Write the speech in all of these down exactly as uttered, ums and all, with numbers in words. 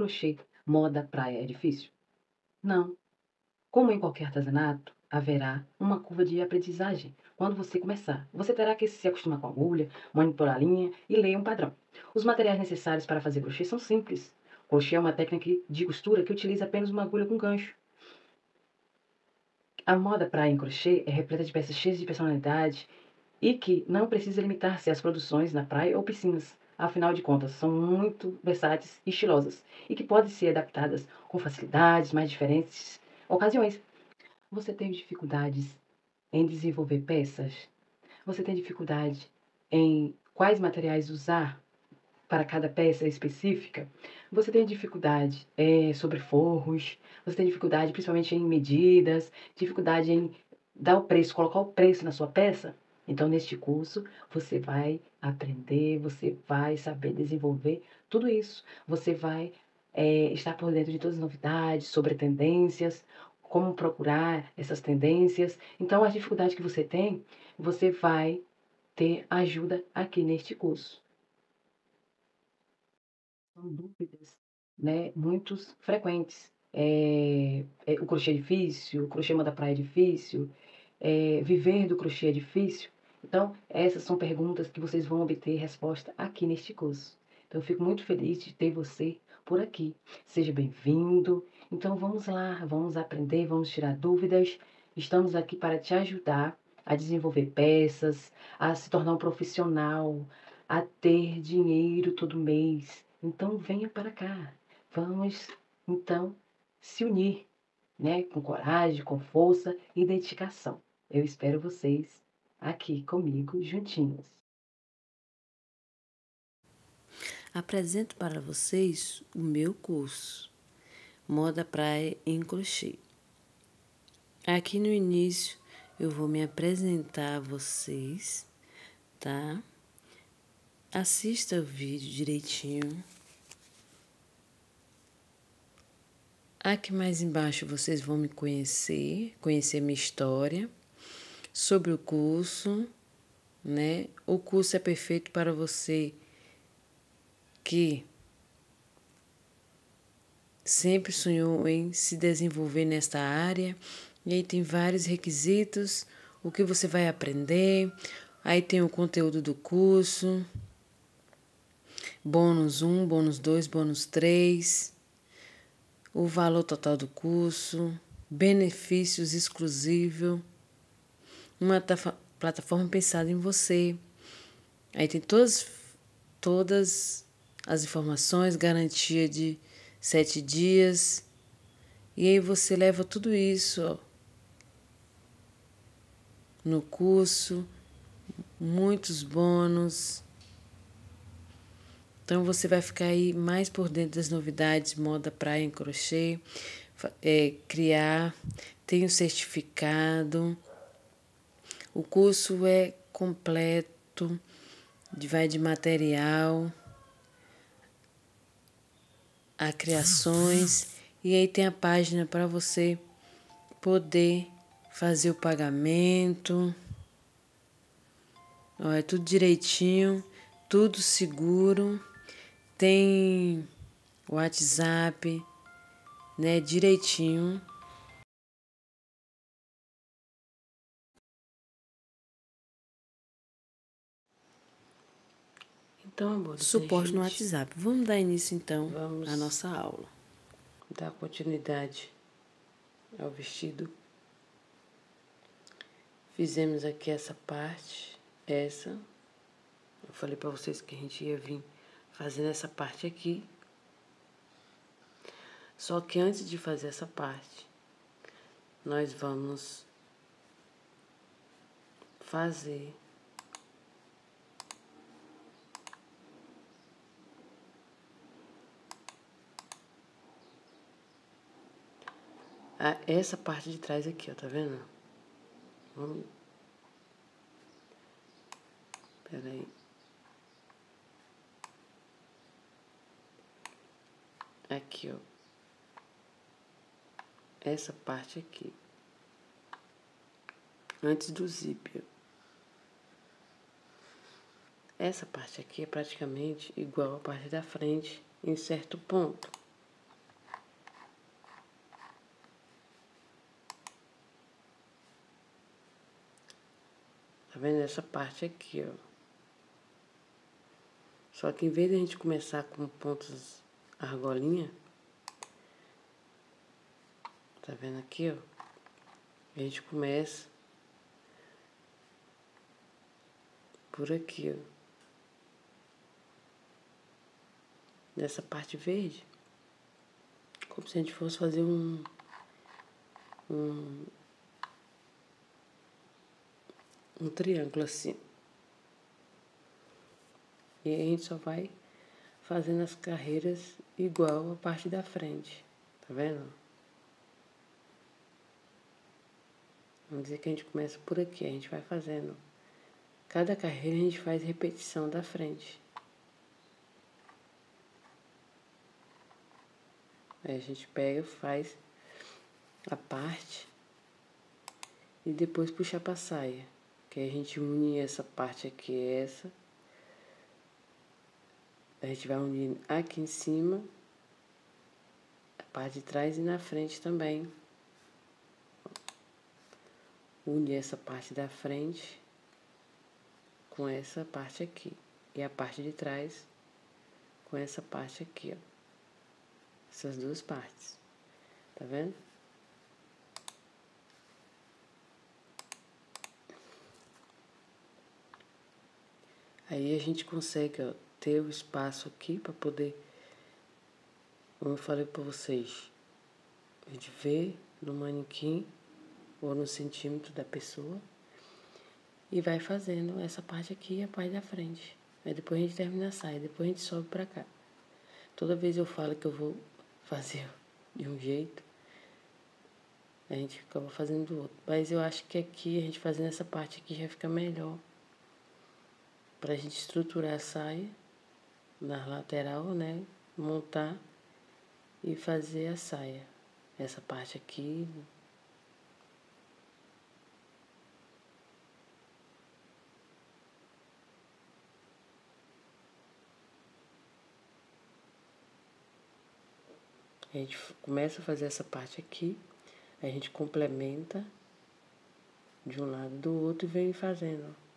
crochê moda praia é difícil? Não. Como em qualquer artesanato, haverá uma curva de aprendizagem quando você começar. Você terá que se acostumar com a agulha, manipular a linha e ler um padrão. Os materiais necessários para fazer crochê são simples. Crochê é uma técnica de costura que utiliza apenas uma agulha com gancho. A moda praia em crochê é repleta de peças cheias de personalidade e que não precisa limitar-se às produções na praia ou piscinas. Afinal de contas, são muito versáteis e estilosas e que podem ser adaptadas com facilidades mais diferentes ocasiões. Você tem dificuldades em desenvolver peças? Você tem dificuldade em quais materiais usar para cada peça específica? Você tem dificuldade é, sobre forros? Você tem dificuldade principalmente em medidas? Dificuldade em dar o preço, colocar o preço na sua peça? Então, neste curso, você vai aprender, você vai saber desenvolver tudo isso. Você vai é, estar por dentro de todas as novidades, sobre tendências, como procurar essas tendências. Então, as dificuldades que você tem, você vai ter ajuda aqui neste curso. São dúvidas, né, muitos frequentes. É, é, o crochê é difícil, o crochê da praia é difícil, é, viver do crochê é difícil. Então, essas são perguntas que vocês vão obter resposta aqui neste curso. Então, eu fico muito feliz de ter você por aqui. Seja bem-vindo. Então, vamos lá, vamos aprender, vamos tirar dúvidas. Estamos aqui para te ajudar a desenvolver peças, a se tornar um profissional, a ter dinheiro todo mês. Então, venha para cá. Vamos, então, se unir, né? Com coragem, com força e dedicação. Eu espero vocês aqui comigo, juntinhos. Apresento para vocês o meu curso, Moda Praia em Crochê. Aqui no início eu vou me apresentar a vocês, tá? Assista o vídeo direitinho. Aqui mais embaixo vocês vão me conhecer, conhecer minha história, sobre o curso, né? O curso é perfeito para você que sempre sonhou em se desenvolver nesta área. E aí tem vários requisitos, o que você vai aprender. Aí tem o conteúdo do curso, bônus um, bônus dois, bônus três, o valor total do curso, benefícios exclusivos, uma plataforma pensada em você. Aí tem todas, todas as informações, garantia de sete dias. E aí você leva tudo isso, ó, no curso, muitos bônus. Então você vai ficar aí mais por dentro das novidades moda praia em crochê, é, criar, tem o certificado. O curso é completo, vai de material a criações, e aí tem a página para você poder fazer o pagamento. Ó, é tudo direitinho, tudo seguro. Tem o WhatsApp, né, direitinho. Então, amor, Suporte gente, no WhatsApp. Vamos dar início, então, vamos à nossa aula. dar continuidade ao vestido. Fizemos aqui essa parte, essa. Eu falei para vocês que a gente ia vir fazendo essa parte aqui. Só que antes de fazer essa parte, nós vamos fazer a, essa parte de trás aqui, ó, tá vendo? Vamos. Pera aí. Aqui, ó. Essa parte aqui. Antes do zíper. Essa parte aqui é praticamente igual à parte da frente em certo ponto. Tá vendo essa parte aqui, ó? Só que em vez de a gente começar com pontos argolinha, tá vendo aqui, ó? A gente começa por aqui, ó. Nessa parte verde. Como se a gente fosse fazer um... Um, um triângulo assim. E aí a gente só vai fazendo as carreiras igual a parte da frente. Tá vendo? Vamos dizer que a gente começa por aqui. A gente vai fazendo. Cada carreira a gente faz repetição da frente. Aí a gente pega, faz a parte e depois puxa pra saia. Que aí a gente une essa parte aqui, essa. A gente vai unir aqui em cima, a parte de trás e na frente também. Une essa parte da frente com essa parte aqui. E a parte de trás com essa parte aqui, ó. Essas duas partes. Tá vendo? Aí a gente consegue, ó, ter o espaço aqui para poder, como eu falei para vocês, a gente vê no manequim ou no centímetro da pessoa e vai fazendo essa parte aqui e a parte da frente. Aí depois a gente termina a saia, depois a gente sobe pra cá. Toda vez eu falo que eu vou fazer de um jeito, a gente acaba fazendo do outro. Mas eu acho que aqui, a gente fazendo essa parte aqui já fica melhor pra gente estruturar a saia na lateral, né? Montar e fazer a saia. Essa parte aqui. A gente começa a fazer essa parte aqui, a gente complementa de um lado do outro e vem fazendo, ó.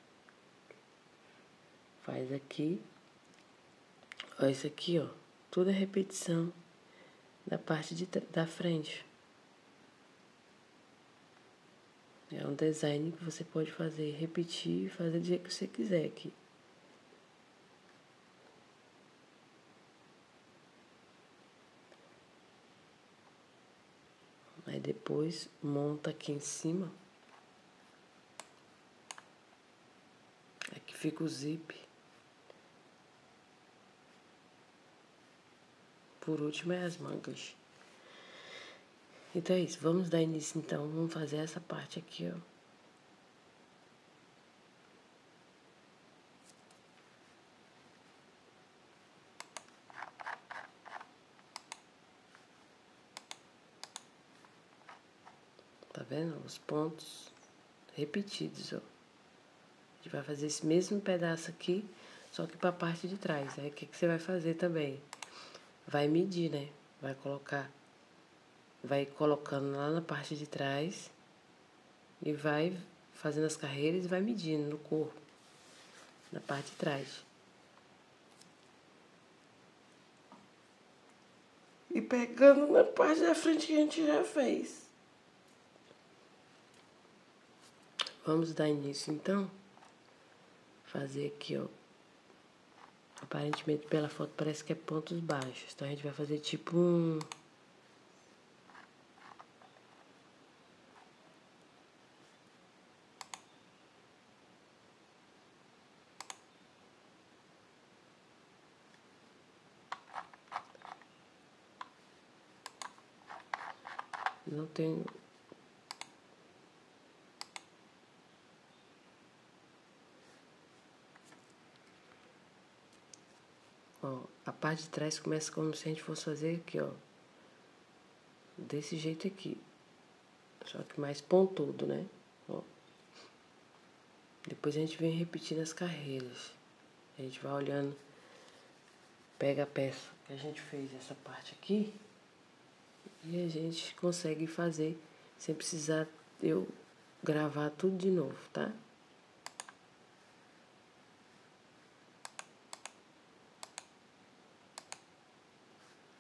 Faz aqui. Ó, isso aqui, ó, tudo é repetição da parte de, da frente. É um design que você pode fazer, repetir e fazer do jeito que você quiser aqui. Aí depois monta aqui em cima. Aqui fica o zip. Por último é as mangas. Então é isso, vamos dar início então, vamos fazer essa parte aqui, ó. Tá vendo? Os pontos repetidos, ó. A gente vai fazer esse mesmo pedaço aqui, só que pra parte de trás. Aí o que, que você vai fazer também? Vai medir, né? Vai colocar, vai colocando lá na parte de trás e vai fazendo as carreiras e vai medindo no corpo, na parte de trás. E pegando na parte da frente que a gente já fez. Vamos dar início então. Fazer aqui, ó. Aparentemente pela foto parece que é pontos baixos. Então a gente vai fazer tipo um... Não tenho... Ó, a parte de trás começa como se a gente fosse fazer aqui, ó. Desse jeito aqui. Só que mais pontudo, né? Ó. Depois a gente vem repetindo as carreiras. A gente vai olhando, pega a peça que a gente fez essa parte aqui e a gente consegue fazer sem precisar eu gravar tudo de novo, tá?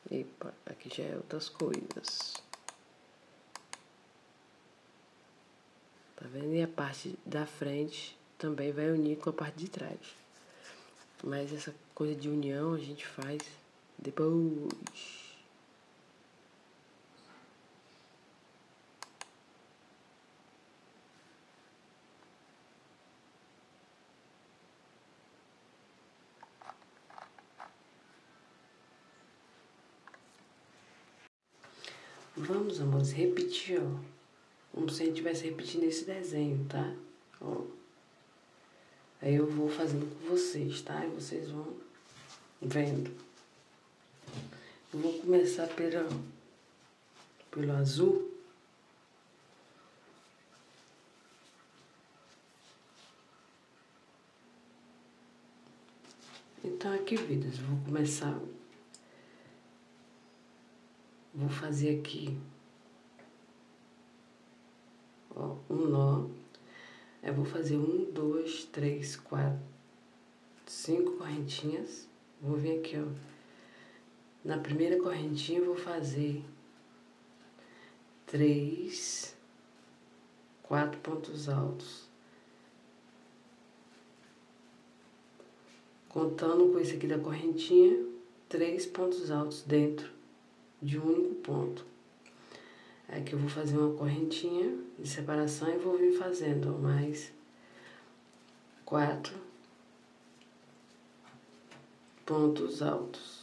Epa, aqui já é outras coisas. Tá vendo? E a parte da frente também vai unir com a parte de trás. Mas essa coisa de união a gente faz depois. Vamos, amores, repetir, ó. Como se a gente estivesse repetindo esse desenho, tá? Ó. Aí eu vou fazendo com vocês, tá? E vocês vão vendo. Eu vou começar pela, pelo azul. Então aqui, vidas, eu vou começar. Vou fazer aqui, ó, um nó. Eu vou fazer um, dois, três, quatro, cinco correntinhas. Vou vir aqui, ó. Na primeira correntinha eu vou fazer três, quatro pontos altos. Contando com esse aqui da correntinha, três pontos altos dentro de um único ponto. Aqui eu vou fazer uma correntinha de separação e vou vir fazendo, ó, mais quatro pontos altos.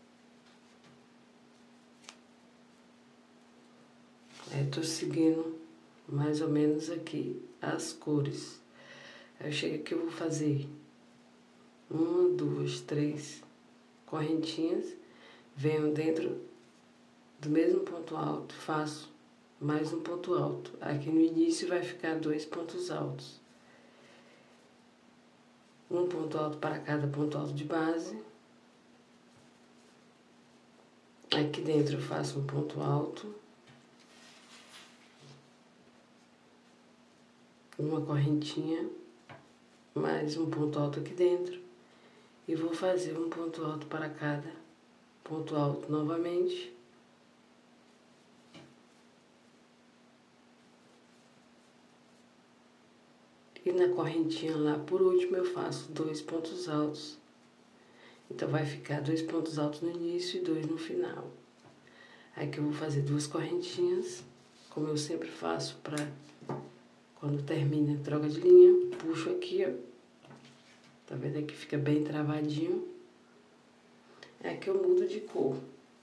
Aí tô seguindo mais ou menos aqui as cores. Aí eu chego aqui, eu vou fazer uma, duas, três correntinhas, venho dentro do mesmo ponto alto, faço mais um ponto alto. Aqui no início vai ficar dois pontos altos. Um ponto alto para cada ponto alto de base. Aqui dentro eu faço um ponto alto. Uma correntinha, mais um ponto alto aqui dentro. E vou fazer um ponto alto para cada ponto alto novamente. E na correntinha lá, por último, eu faço dois pontos altos. Então, vai ficar dois pontos altos no início e dois no final. Aí que eu vou fazer duas correntinhas, como eu sempre faço para quando termina a troca de linha. Puxo aqui, ó. Tá vendo aqui? Fica bem travadinho. É que eu mudo de cor.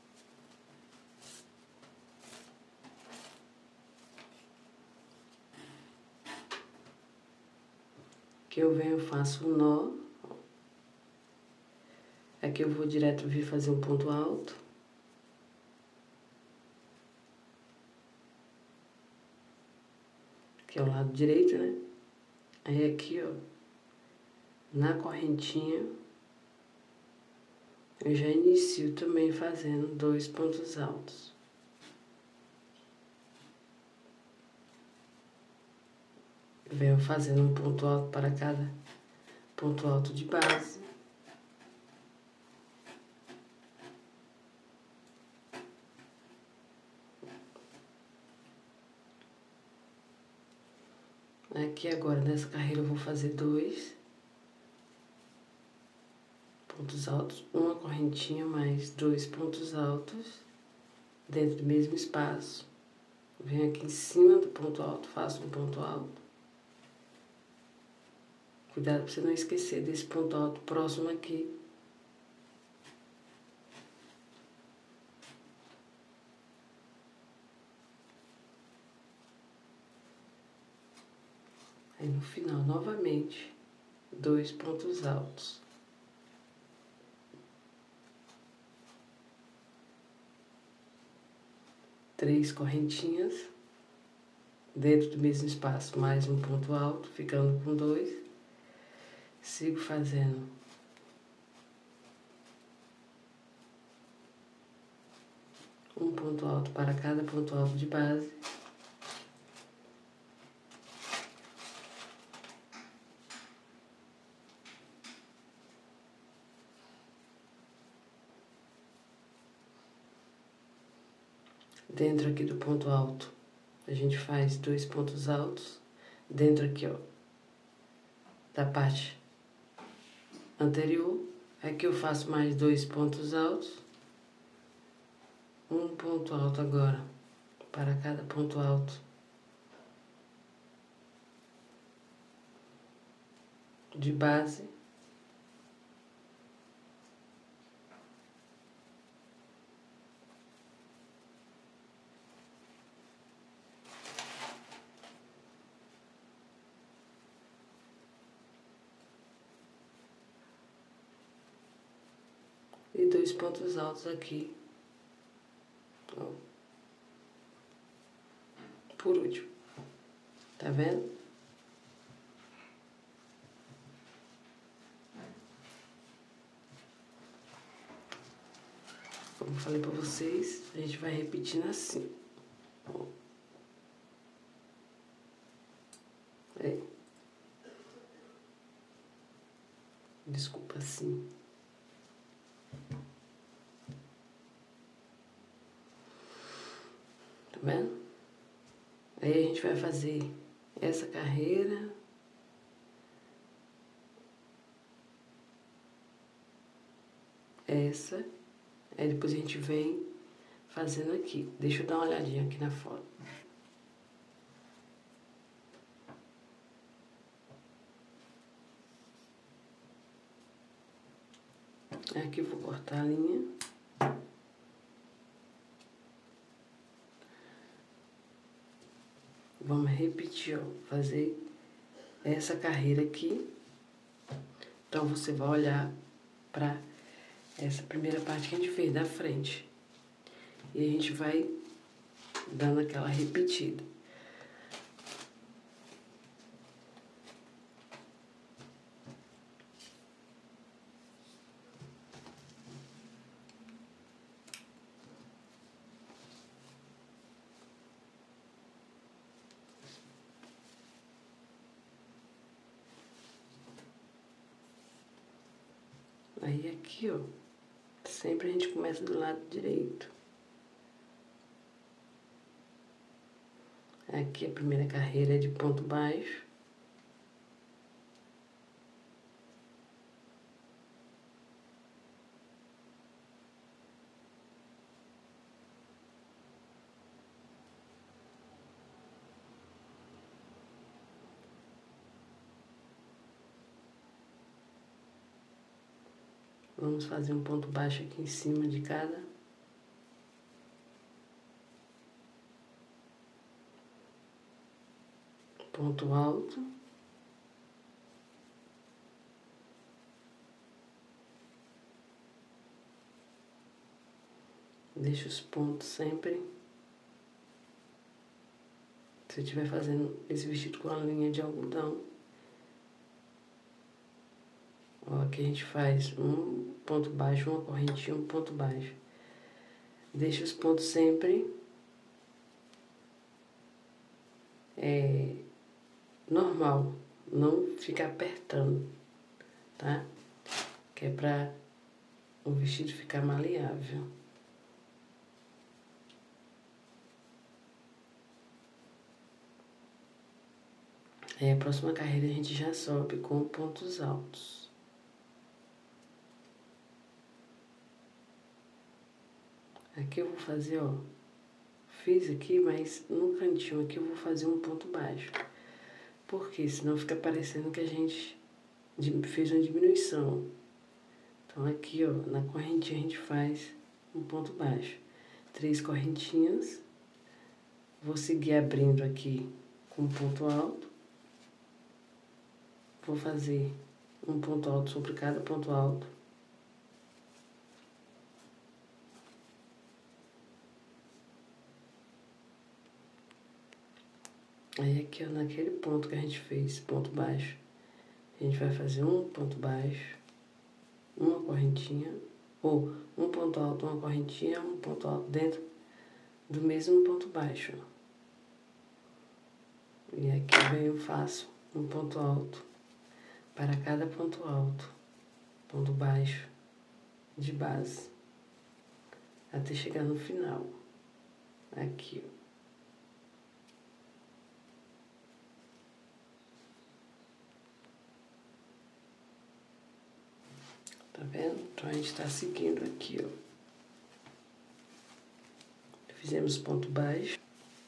Que eu venho, faço um nó. Aqui eu vou direto vir fazer um ponto alto. Que é o lado direito, né? Aí aqui, ó, na correntinha, eu já inicio também fazendo dois pontos altos. Venho fazendo um ponto alto para cada ponto alto de base. Aqui agora, nessa carreira, eu vou fazer dois pontos altos, uma correntinha mais dois pontos altos dentro do mesmo espaço. Venho aqui em cima do ponto alto, faço um ponto alto. Cuidado para você não esquecer desse ponto alto próximo aqui. Aí no final, novamente, dois pontos altos. Três correntinhas dentro do mesmo espaço, mais um ponto alto, ficando com dois. Sigo fazendo um ponto alto para cada ponto alto de base. dentro aqui do ponto alto, a gente faz dois pontos altos, dentro aqui, ó, da parte anterior. Aqui eu faço mais dois pontos altos, um ponto alto agora, para cada ponto alto de base. E dois pontos altos aqui, ó, por último, tá vendo? Como eu falei pra vocês, a gente vai repetindo assim, ó. É. Desculpa, assim. Tá vendo? Aí a gente vai fazer essa carreira. Essa. Aí depois a gente vem fazendo aqui. Deixa eu dar uma olhadinha aqui na foto. Aqui eu vou cortar a linha. Vamos repetir, ó, fazer essa carreira aqui. Então, você vai olhar pra essa primeira parte que a gente fez da frente. E a gente vai dando aquela repetida. Aí aqui, ó, sempre a gente começa do lado direito. Aqui a primeira carreira é de ponto baixo. Vamos fazer um ponto baixo aqui em cima de cada. Ponto alto. Deixa os pontos sempre. Se eu estiver fazendo esse vestido com a linha de algodão, ó, aqui a gente faz um ponto baixo, uma correntinha, um ponto baixo. Deixa os pontos sempre é, normal, não ficar apertando, tá? Que é pra o vestido ficar maleável. Aí a próxima carreira a gente já sobe com pontos altos. Aqui eu vou fazer, ó, fiz aqui, mas no cantinho aqui eu vou fazer um ponto baixo. Porque senão fica parecendo que a gente fez uma diminuição. Então aqui, ó, na correntinha a gente faz um ponto baixo. Três correntinhas. Vou seguir abrindo aqui com um ponto alto. Vou fazer um ponto alto sobre cada ponto alto. Aí aqui, ó, naquele ponto que a gente fez, ponto baixo, a gente vai fazer um ponto baixo, uma correntinha, ou um ponto alto, uma correntinha, um ponto alto dentro do mesmo ponto baixo. E aqui vem eu faço um ponto alto para cada ponto alto, ponto baixo de base, até chegar no final. Aqui, ó. Tá vendo? Então, a gente tá seguindo aqui, ó. Fizemos ponto baixo.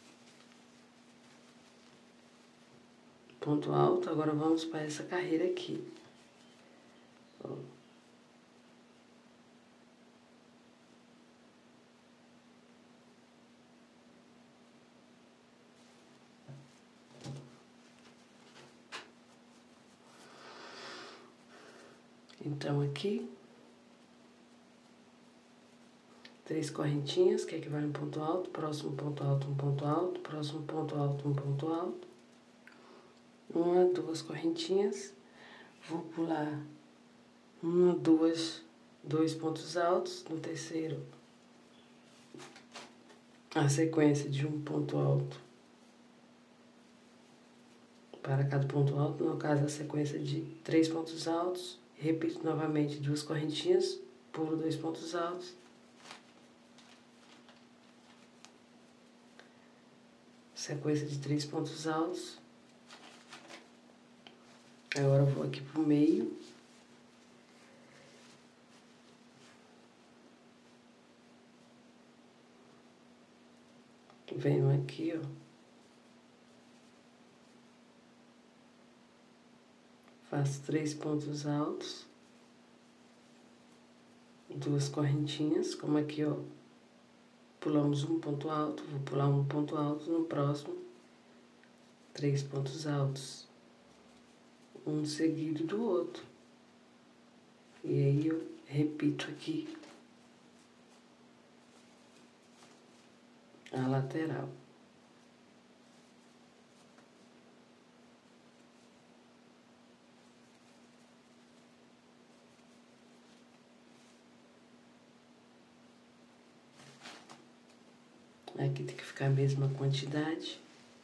Ponto alto. Agora, vamos para essa carreira aqui. Ó. Então, aqui, três correntinhas, que equivale a um ponto alto, próximo ponto alto, um ponto alto, próximo ponto alto, um ponto alto. Uma, duas correntinhas. Vou pular uma, duas, dois pontos altos. No terceiro, a sequência de um ponto alto para cada ponto alto. No caso, a sequência de três pontos altos. Repito novamente, duas correntinhas, pulo dois pontos altos. Sequência de três pontos altos. Agora eu vou aqui pro meio. Venho aqui, ó. Faço três pontos altos. Duas correntinhas, como aqui, ó. Pulamos um ponto alto, vou pular um ponto alto no próximo. Três pontos altos. Um seguido do outro. E aí eu repito aqui a lateral. Aqui tem que ficar a mesma quantidade.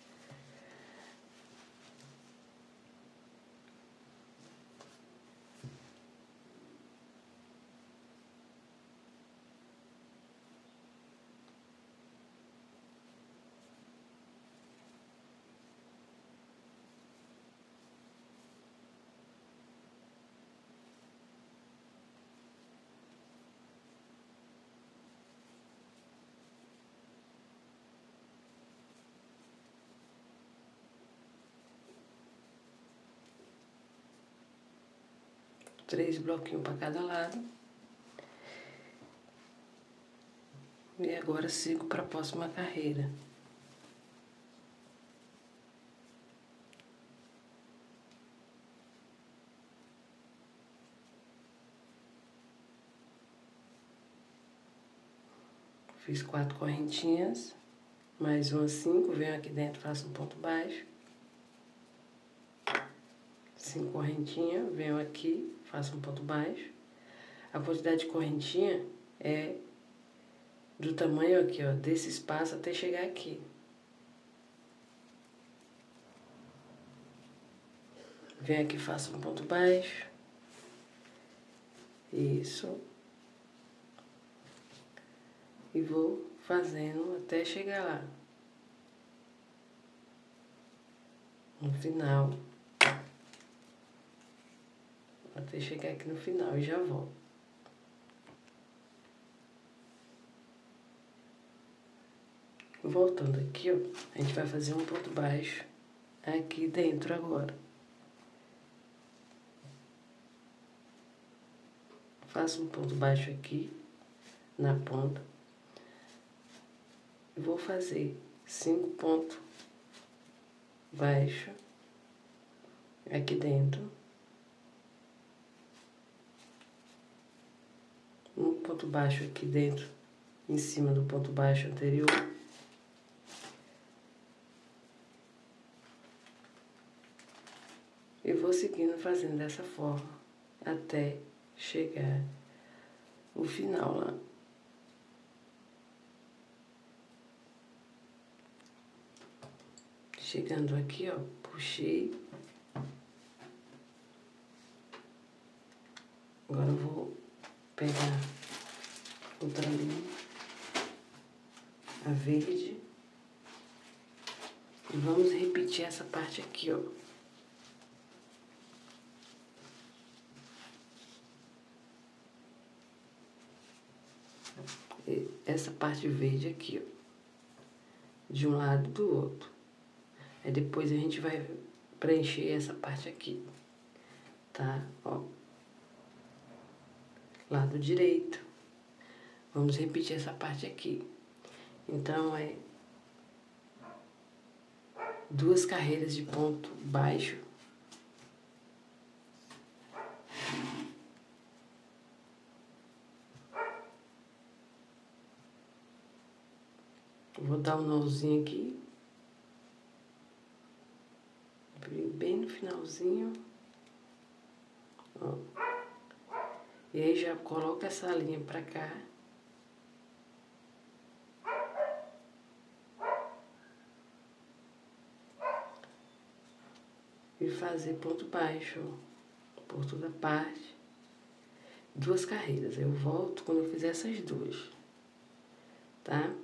Três bloquinhos para cada lado. E agora sigo para a próxima carreira. Fiz quatro correntinhas, mais uma cinco, venho aqui dentro, faço um ponto baixo. Cinco correntinhas, venho aqui, faço um ponto baixo. A quantidade de correntinha é do tamanho aqui, ó, desse espaço até chegar aqui. Venho aqui, faço um ponto baixo. Isso. E vou fazendo até chegar lá. No final. Até chegar aqui no final e já volto. Voltando aqui, ó, a gente vai fazer um ponto baixo aqui dentro agora. Faço um ponto baixo aqui na ponta. E vou fazer cinco pontos baixos aqui dentro. Um ponto baixo aqui dentro, em cima do ponto baixo anterior. E vou seguindo fazendo dessa forma, até chegar o final lá. Chegando aqui, ó, puxei. Agora eu vou pegar outra linha, a verde. fazer essa parte verde aqui, ó, de um lado e do outro. Aí depois a gente vai preencher essa parte aqui, tá? Ó. Lado direito. Vamos repetir essa parte aqui. Então, é duas carreiras de ponto baixo. Vou dar um nozinho aqui. Bem no finalzinho. Ó. E aí já coloca essa linha pra cá. E fazer ponto baixo, ó, por toda parte. Duas carreiras. Eu volto quando eu fizer essas duas. Tá?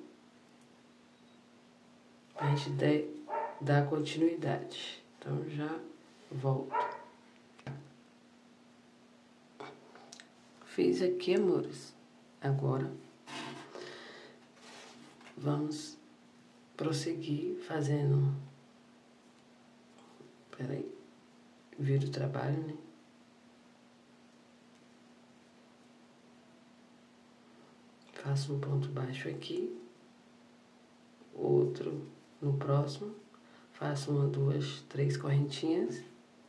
Pra gente dar, dar continuidade. Então, já volto. Fiz aqui, amores. Agora, vamos prosseguir fazendo... Peraí. Vira o trabalho, né? Faço um ponto baixo aqui. Outro no próximo. Faço uma, duas, três correntinhas.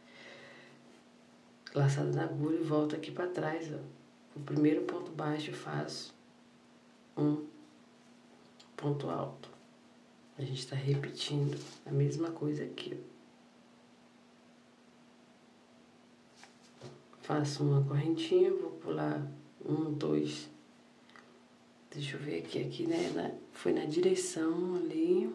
Laçada na agulha e volto aqui para trás, ó. O primeiro ponto baixo faço um ponto alto. A gente está repetindo a mesma coisa aqui, ó. Faço uma correntinha, vou pular um, dois. Deixa eu ver aqui, aqui, né? Na, foi na direção ali.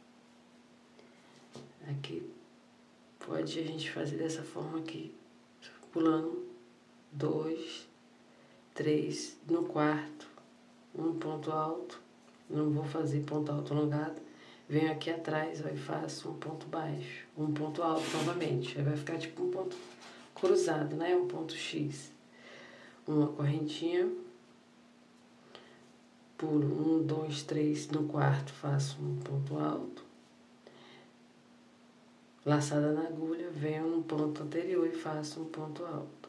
Aqui pode a gente fazer dessa forma aqui, pulando dois, três, no quarto, um ponto alto, não vou fazer ponto alto alongado, venho aqui atrás, ó, e faço um ponto baixo, um ponto alto novamente, aí vai ficar tipo um ponto cruzado, né, um ponto X, uma correntinha, pulo um, dois, três, no quarto faço um ponto alto, laçada na agulha, venho no ponto anterior e faço um ponto alto.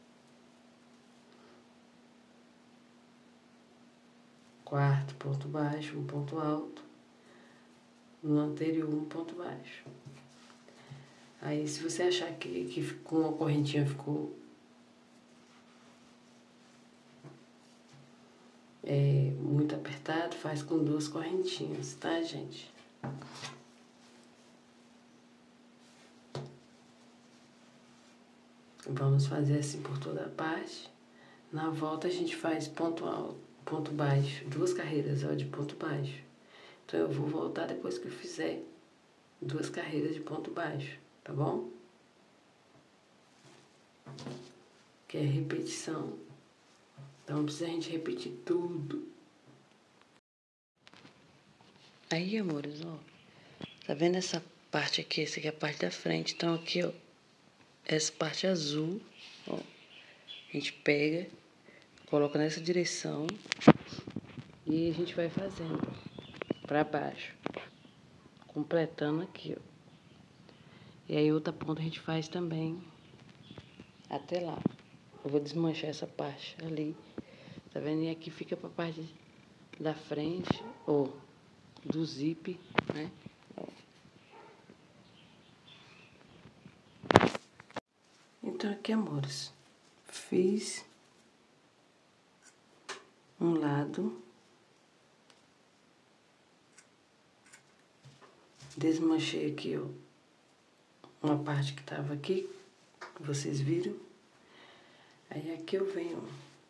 Quarto, ponto baixo, um ponto alto. No anterior, um ponto baixo. Aí, se você achar que, que com uma correntinha ficou é, muito apertado, faz com duas correntinhas, tá, gente? Vamos fazer assim por toda a parte. Na volta a gente faz ponto alto, ponto baixo, duas carreiras, ó, de ponto baixo. Então eu vou voltar depois que eu fizer duas carreiras de ponto baixo, tá bom? Que é repetição. Então não precisa a gente repetir tudo. Aí, amores, ó. Tá vendo essa parte aqui? Essa aqui é a parte da frente. Então aqui, ó. Essa parte azul, ó, a gente pega, coloca nessa direção e a gente vai fazendo pra baixo, completando aqui, ó. E aí outra ponta a gente faz também até lá. Eu vou desmanchar essa parte ali, tá vendo? E aqui fica pra parte da frente, ou do zip, né? Então aqui, amores, fiz um lado, desmanchei aqui, ó, uma parte que tava aqui, que vocês viram. Aí aqui eu venho,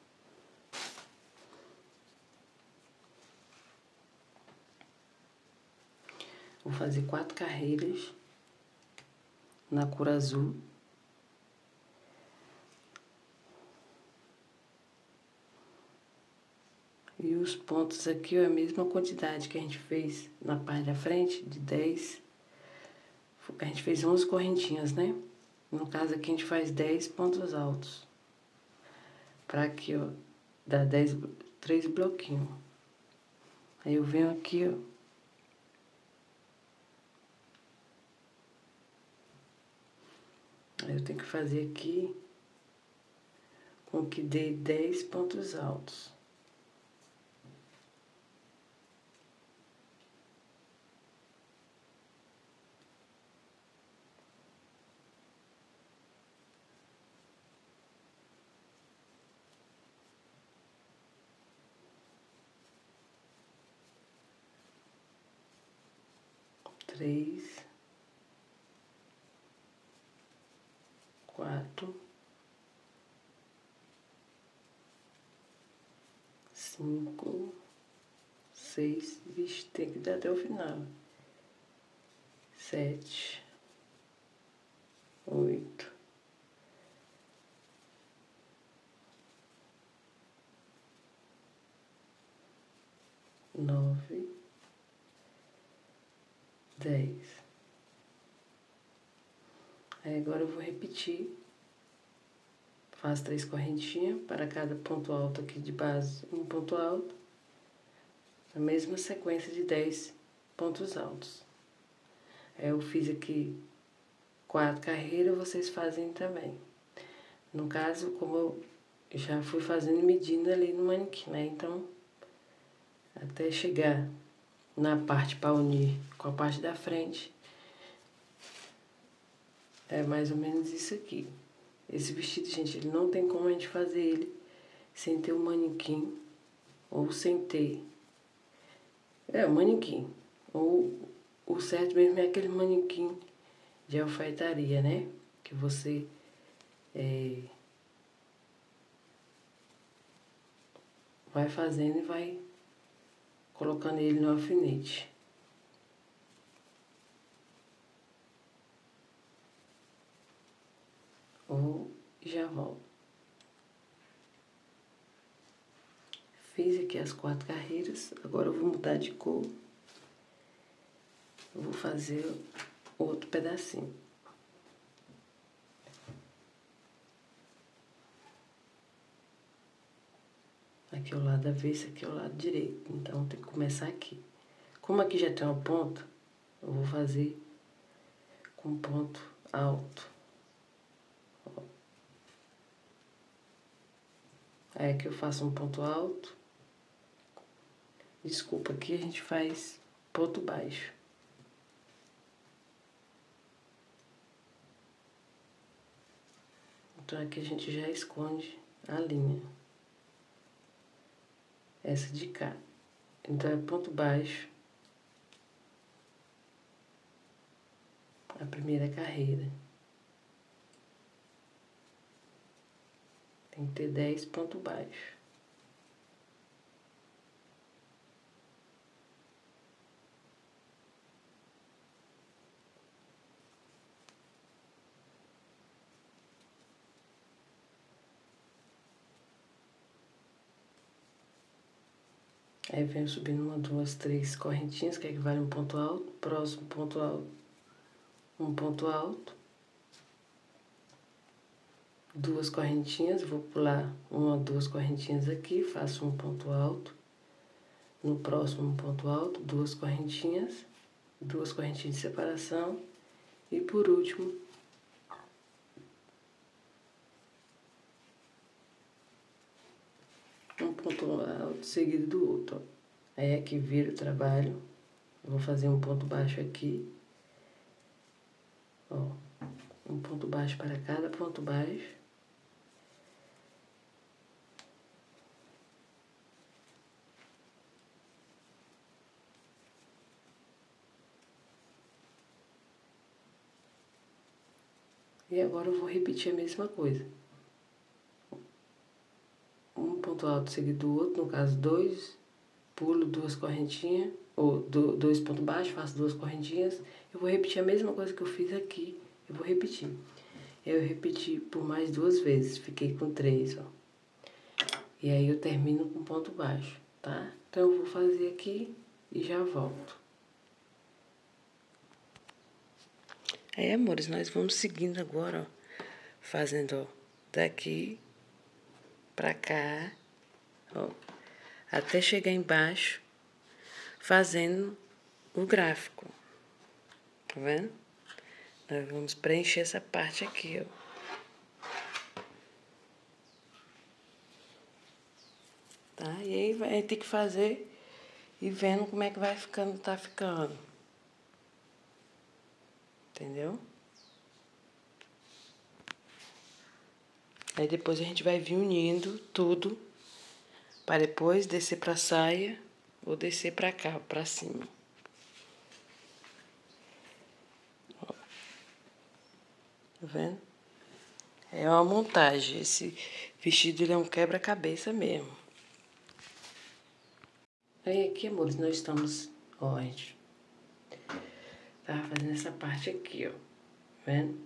vou fazer quatro carreiras na cor azul. E os pontos aqui, ó, é a mesma quantidade que a gente fez na parte da frente, de dez. A gente fez onze correntinhas, né? No caso aqui a gente faz dez pontos altos. Pra aqui, ó, dar dez, três bloquinhos. Aí eu venho aqui, ó. Aí eu tenho que fazer aqui com que dê dez pontos altos. Três, quatro, cinco, seis, vixe, tem que dar até o final. Sete, oito, nove, dez. Aí agora eu vou repetir. Faço três correntinhas para cada ponto alto aqui de base, um ponto alto. A mesma sequência de dez pontos altos. Aí eu fiz aqui quatro carreiras, vocês fazem também. No caso, como eu já fui fazendo e medindo ali no manequim, né? Então, até chegar na parte para unir com a parte da frente, é mais ou menos isso aqui. Esse vestido, gente, ele não tem como a gente fazer ele sem ter um manequim ou sem ter... É, o manequim. Ou o certo mesmo é aquele manequim de alfaiataria, né? Que você é, vai fazendo e vai colocando ele no alfinete. Ou já volto. Fiz aqui as quatro carreiras, agora eu vou mudar de cor. Eu vou fazer outro pedacinho. Aqui é o lado avesso, aqui é o lado direito, então tem que começar aqui. Como aqui já tem uma ponta, eu vou fazer com ponto alto. Aí aqui eu faço um ponto alto. Desculpa, aqui a gente faz ponto baixo. Então aqui a gente já esconde a linha. Essa de cá. Então é ponto baixo. A primeira carreira. Tem que ter dez pontos baixos. Aí venho subindo uma, duas, três correntinhas, que equivale a um ponto alto. Próximo ponto alto, um ponto alto. Duas correntinhas, vou pular uma, duas correntinhas aqui, faço um ponto alto. No próximo um ponto alto, duas correntinhas, duas correntinhas de separação. E por último, um ponto alto seguido do outro, ó. Aí aqui vira o trabalho, vou fazer um ponto baixo aqui, ó, um ponto baixo para cada ponto baixo. E agora eu vou repetir a mesma coisa. Um ponto alto seguido do outro, no caso dois, pulo duas correntinhas, ou do, dois pontos baixos, faço duas correntinhas. Eu vou repetir a mesma coisa que eu fiz aqui, eu vou repetir. Eu repeti por mais duas vezes, fiquei com três, ó. E aí eu termino com ponto baixo, tá? Então eu vou fazer aqui e já volto. Aí, amores, nós vamos seguindo agora, ó, fazendo, ó, daqui pra cá, ó, até chegar embaixo fazendo o gráfico. Tá vendo? Nós vamos preencher essa parte aqui, ó. Tá? E aí vai ter que fazer e vendo como é que vai ficando, tá ficando. Entendeu? Aí depois a gente vai vir unindo tudo para depois descer pra saia ou descer pra cá, pra cima. Ó. Tá vendo? É uma montagem. Esse vestido ele é um quebra-cabeça mesmo. Aí aqui, amores, nós estamos, ó, a gente tá fazendo essa parte aqui, ó, vendo?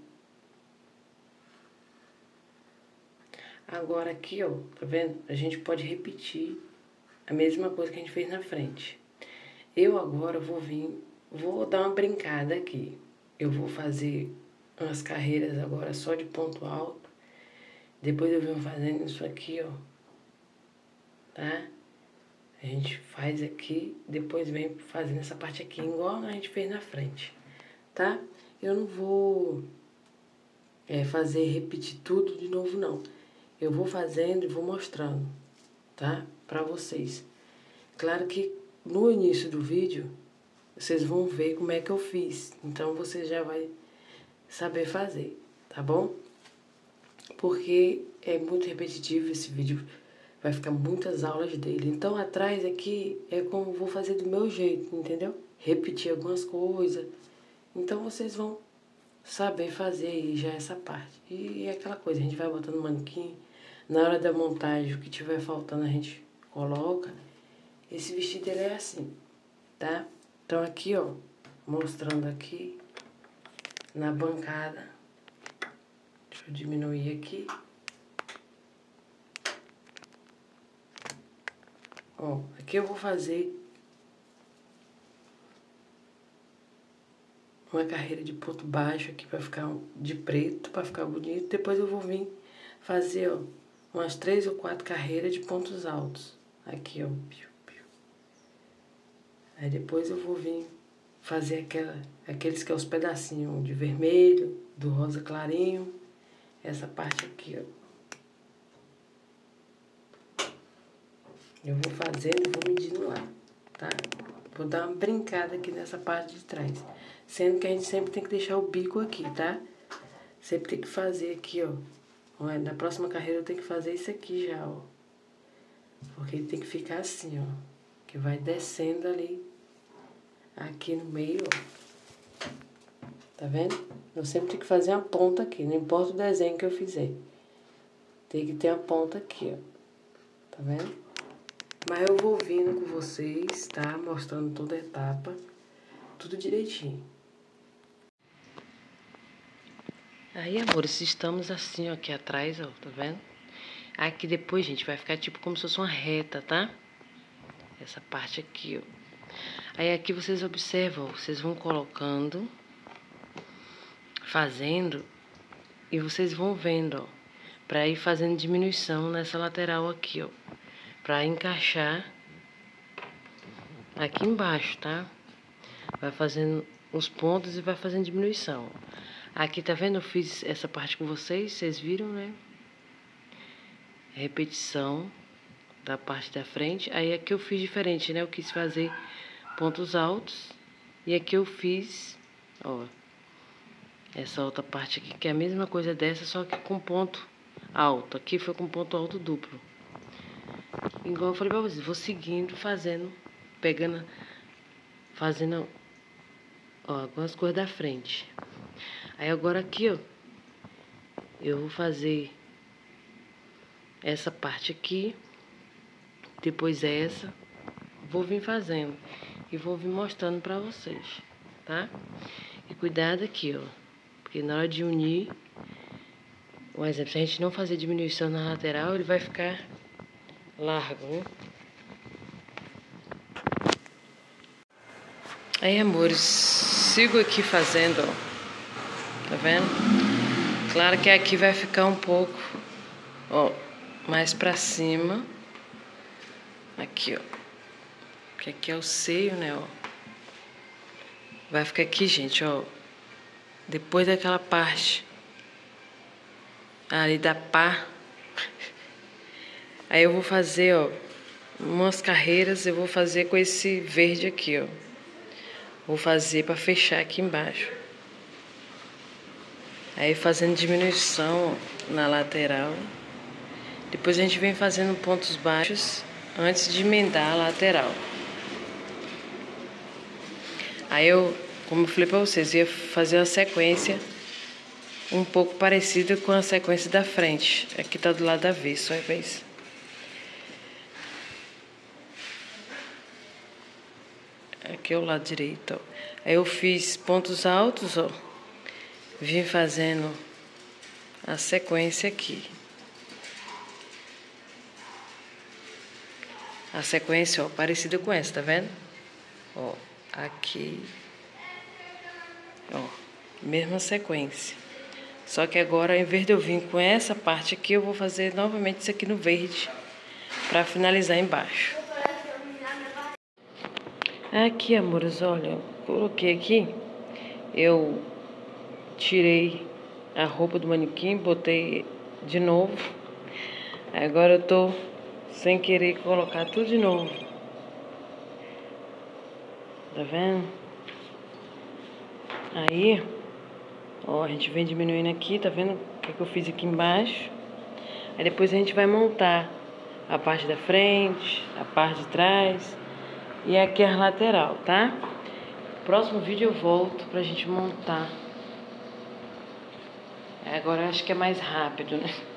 Agora aqui, ó, tá vendo? A gente pode repetir a mesma coisa que a gente fez na frente. Eu agora vou vir, vou dar uma brincada aqui. Eu vou fazer umas carreiras agora só de ponto alto. Depois eu venho fazendo isso aqui, ó, tá? A gente faz aqui, depois vem fazendo essa parte aqui, igual a gente fez na frente, tá? Eu não vou é, fazer, repetir tudo de novo, não. Eu vou fazendo e vou mostrando, tá? Pra vocês. Claro que no início do vídeo, vocês vão ver como é que eu fiz. Então, você já vai saber fazer, tá bom? Porque é muito repetitivo esse vídeo. Vai ficar muitas aulas dele. Então, atrás aqui é como eu vou fazer do meu jeito, entendeu? Repetir algumas coisas. Então, vocês vão saber fazer aí já essa parte. E é aquela coisa, a gente vai botando o manequim. Na hora da montagem, o que tiver faltando, a gente coloca. Esse vestido, ele é assim, tá? Então, aqui, ó, mostrando aqui na bancada. Deixa eu diminuir aqui. Ó, aqui eu vou fazer uma carreira de ponto baixo aqui pra ficar de preto, pra ficar bonito. Depois eu vou vir fazer, ó, umas três ou quatro carreiras de pontos altos. Aqui, ó. Aí depois eu vou vir fazer aquela, aqueles que é os pedacinhos de vermelho, do rosa clarinho. Essa parte aqui, ó. Eu vou fazendo e vou medindo lá, tá? Vou dar uma brincada aqui nessa parte de trás. Sendo que a gente sempre tem que deixar o bico aqui, tá? Sempre tem que fazer aqui, ó. Olha, na próxima carreira eu tenho que fazer isso aqui já, ó. Porque ele tem que ficar assim, ó. Que vai descendo ali. Aqui no meio, ó. Tá vendo? Eu sempre tenho que fazer uma ponta aqui. Não importa o desenho que eu fizer. Tem que ter a ponta aqui, ó. Tá vendo? Mas eu vou vindo com vocês, tá? Mostrando toda a etapa. Tudo direitinho. Aí, amores, estamos assim, ó, aqui atrás, ó. Tá vendo? Aqui depois, gente, vai ficar tipo como se fosse uma reta, tá? Essa parte aqui, ó. Aí aqui vocês observam, ó, vocês vão colocando, fazendo, e vocês vão vendo, ó. Pra ir fazendo diminuição nessa lateral aqui, ó. Pra encaixar aqui embaixo, tá? Vai fazendo os pontos e vai fazendo diminuição. Aqui, tá vendo? Eu fiz essa parte com vocês, vocês viram, né? Repetição da parte da frente. Aí aqui eu fiz diferente, né? Eu quis fazer pontos altos. E aqui eu fiz, ó, essa outra parte aqui, que é a mesma coisa dessa, só que com ponto alto. Aqui foi com ponto alto duplo. Igual eu falei pra vocês, vou seguindo, fazendo, pegando, fazendo, ó, algumas coisas da frente. Aí agora aqui, ó, eu vou fazer essa parte aqui, depois essa, vou vir fazendo e vou vir mostrando pra vocês, tá? E cuidado aqui, ó, porque na hora de unir, por exemplo, se a gente não fazer diminuição na lateral, ele vai ficar largo, né? Aí, amores, sigo aqui fazendo, ó. Tá vendo? Claro que aqui vai ficar um pouco, ó, mais pra cima. Aqui, ó. Que aqui é o seio, né, ó. Vai ficar aqui, gente, ó. Depois daquela parte ali da pá. Aí eu vou fazer, ó, umas carreiras, eu vou fazer com esse verde aqui, ó. Vou fazer pra fechar aqui embaixo. Aí fazendo diminuição, ó, na lateral. Depois a gente vem fazendo pontos baixos antes de emendar a lateral. Aí eu, como eu falei pra vocês, ia fazer uma sequência um pouco parecida com a sequência da frente. Aqui tá do lado avesso, olha isso. Aqui é o lado direito, ó. Aí eu fiz pontos altos, ó. Vim fazendo a sequência aqui. A sequência, ó, parecida com essa, tá vendo? Ó, aqui. Ó, mesma sequência. Só que agora, em vez de eu vir com essa parte aqui, eu vou fazer novamente isso aqui no verde, pra finalizar embaixo. Aqui, amores, olha, eu coloquei aqui, eu tirei a roupa do manequim, botei de novo. Agora eu tô sem querer colocar tudo de novo. Tá vendo? Aí, ó, a gente vem diminuindo aqui, tá vendo o que, que eu fiz aqui embaixo? Aí depois a gente vai montar a parte da frente, a parte de trás e aqui a lateral, tá? Próximo vídeo eu volto pra gente montar. Agora eu acho que é mais rápido, né?